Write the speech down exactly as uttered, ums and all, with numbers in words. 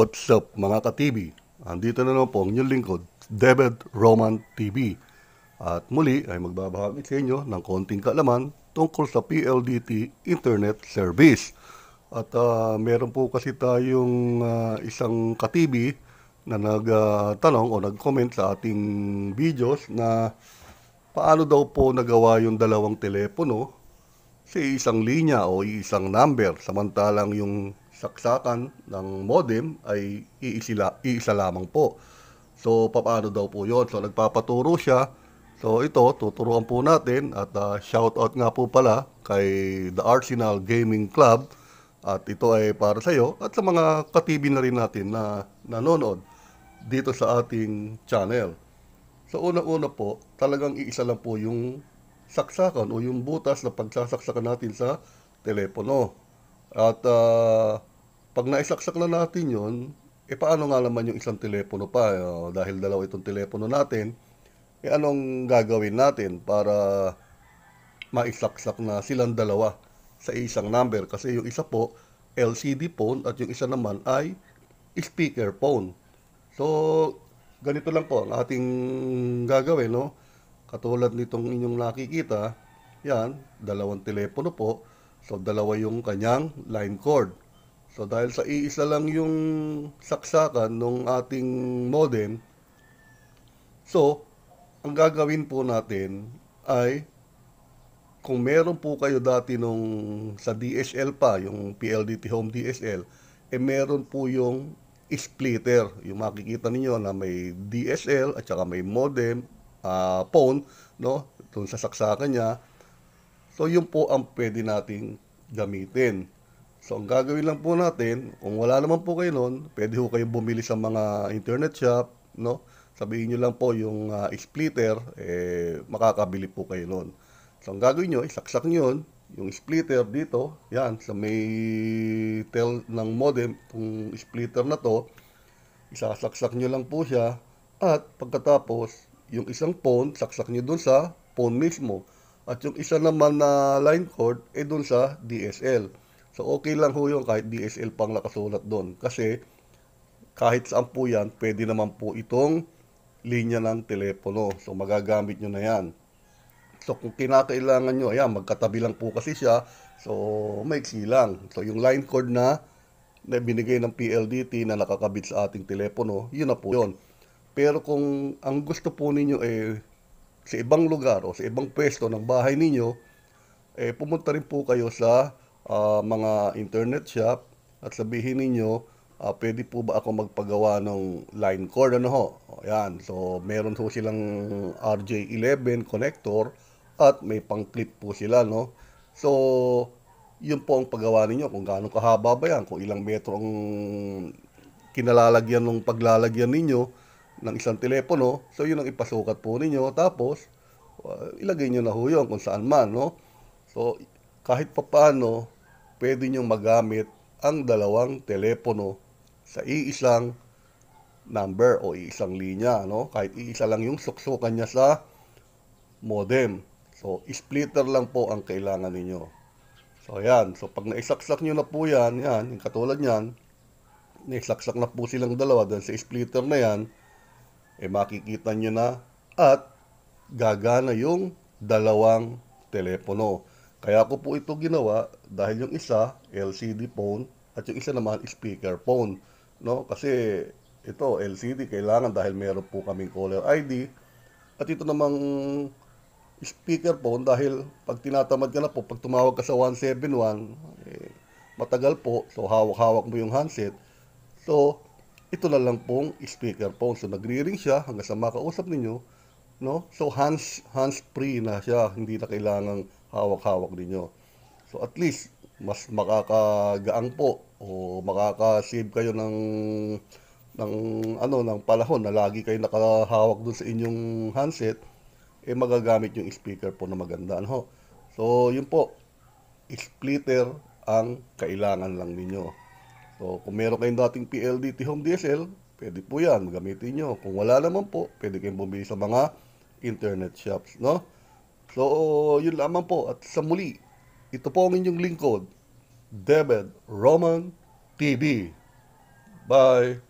What's up mga ka-T V? Andito na naman po ang inyong lingkod, David Roman T V. At muli ay magbabahagi sa inyo ng konting kaalaman tungkol sa P L D T Internet Service. At uh, meron po kasi tayong uh, isang ka-T V na nagtanong uh, o nag-comment sa ating videos na paano daw po nagawa yung dalawang telepono sa isang linya o isang number, samantalang yung saksakan ng modem ay iisila, iisa lamang po. So, paano daw po yun? So, nagpapaturo siya. So, ito, tuturuan po natin at uh, shoutout nga po pala kay The Arsenal Gaming Club. At ito ay para sa iyo at sa mga ka-T V na rin natin na nanonood dito sa ating channel. So, unang-una po, talagang iisa lang po yung saksakan o yung butas na pagsasaksakan natin sa telepono. At uh, pag naisaksak na natin yon, eh paano nga naman yung isang telepono pa? Uh, dahil dalawa itong telepono natin, eh anong gagawin natin para maisaksak na silang dalawa sa isang number? Kasi yung isa po, L C D phone at yung isa naman ay speaker phone. So, ganito lang po ang ating gagawin, no? Katulad nitong inyong nakikita, yan, dalawang telepono po. So, dalawa yung kanyang line cord. So, dahil sa iisa lang yung saksakan ng ating modem, so, ang gagawin po natin ay, kung meron po kayo dati nung sa D S L pa, yung P L D T Home D S L, eh meron po yung splitter. Yung makikita ninyo na may D S L at saka may modem, uh, phone, no? Doon sa saksakan niya. So, yun po ang pwede nating gamitin. So, ang gagawin lang po natin, kung wala naman po kayo nun, pwede po kayo bumili sa mga internet shop, no? Sabihin nyo lang po yung uh, splitter, eh, makakabili po kayo nun. So, ang gagawin nyo, isaksak nyo yun, yung splitter dito, yan, sa may tel ng modem, yung splitter na to, isasaksak nyo lang po siya, at pagkatapos, yung isang phone, saksak nyo dun sa phone mismo. At yung isa naman na line cord, eh dun sa D S L. So, okay lang ho yun kahit D S L pang nakasulat doon. Kasi, kahit saan po yan, pwede naman po itong linya ng telepono. So, magagamit nyo na yan. So, kung kinakailangan nyo, ayan, magkatabi lang po kasi siya. So, maiksi lang. So, yung line cord na, na binigay ng P L D T na nakakabit sa ating telepono, yun na po yun. Pero kung ang gusto po ninyo eh, sa ibang lugar o sa ibang pwesto ng bahay ninyo, eh, pumunta rin po kayo sa Uh, mga internet shop at sabihin ninyo, uh, pwede po ba ako magpagawa ng line cord, ano ho? O, yan. So, meron po silang R J eleven connector at may pang clip po sila, no? So, yun po ang paggawa ninyo kung gaano kahaba ba yan, kung ilang metro ang kinalalagyan ng paglalagyan ninyo ng isang telepono. So, yun ang ipasukat po ninyo. Tapos, uh, ilagay nyo na ho yun kung saan man, no? So, kahit pa paano, pwede nyo magamit ang dalawang telepono sa iisang number o iisang linya, no? Kahit iisa lang yung suksukan niya sa modem. So, splitter lang po ang kailangan ninyo. So, ayan. So, pag naisaksak nyo na po yan, yan, yung katulad yan, naisaksak na po silang dalawa dahil sa splitter na yan, eh makikita nyo na at gagana yung dalawang telepono. Kaya ko po ito ginawa dahil yung isa, L C D phone, at yung isa naman, speaker phone. No? Kasi ito, L C D, kailangan dahil meron po kaming caller I D. At ito namang speaker phone, dahil pag tinatamad ka na po, pag tumawag ka sa one seven one, eh, matagal po, so hawak-hawak mo yung handset. So, ito na lang pong speaker phone. So, nagre-ring siya hanggang sa makausap ninyo. No? So, hands, hands-free na siya, hindi na kailangang hawak-hawak ninyo. So at least mas makakagaang po o makaka-save kayo ng ng ano ng panahon na lagi kayo nakahawak dun sa inyong handset, eh magagamit yung speaker po na maganda, ano. So yun po, splitter ang kailangan lang ninyo. So kung meron kayong dating P L D T Home D S L, pwede po yan, gamitin nyo. Kung wala naman po, pwede kayong bumili sa mga internet shops, no? So, yun lamang po. At sa muli, ito po ang inyong lingkod, David Roman T V. Bye!